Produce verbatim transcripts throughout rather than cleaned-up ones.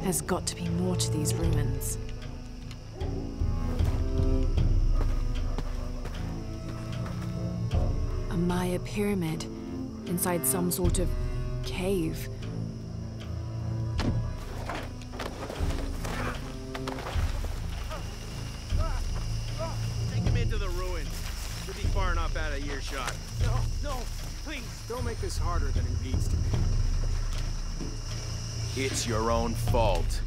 There's got to be more to these ruins. A Maya pyramid inside some sort of cave. Take him into the ruins. Should be far enough out of earshot. No, no, please, don't make this harder than it needs to be. It's your own fault.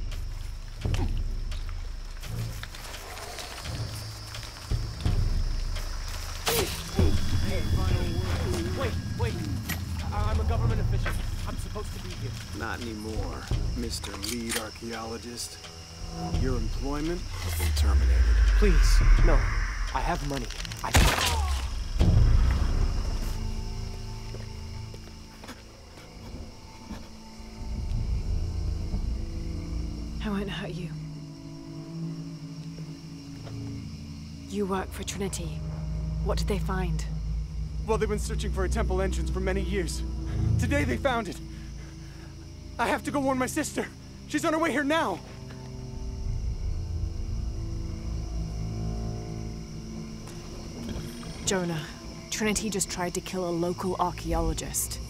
Wait, wait. I I'm a government official. I'm supposed to be here. Not anymore, Mister Lead Archaeologist. Your employment has been terminated. Please, no. I have money. I I won't hurt you. You work for Trinity. What did they find? Well, they've been searching for a temple entrance for many years. Today they found it. I have to go warn my sister. She's on her way here now. Jonah, Trinity just tried to kill a local archaeologist.